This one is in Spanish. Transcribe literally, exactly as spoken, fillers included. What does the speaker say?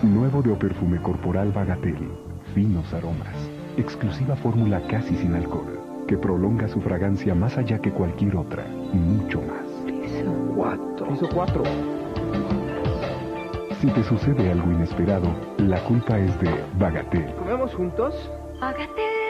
Nuevo deo perfume corporal Bagatelle. Finos aromas. Exclusiva fórmula casi sin alcohol, que prolonga su fragancia más allá que cualquier otra. Y mucho más. Piso cuatro. Piso cuatro. Si te sucede algo inesperado, la culpa es de Bagatelle. ¿Comemos juntos? Bagatelle.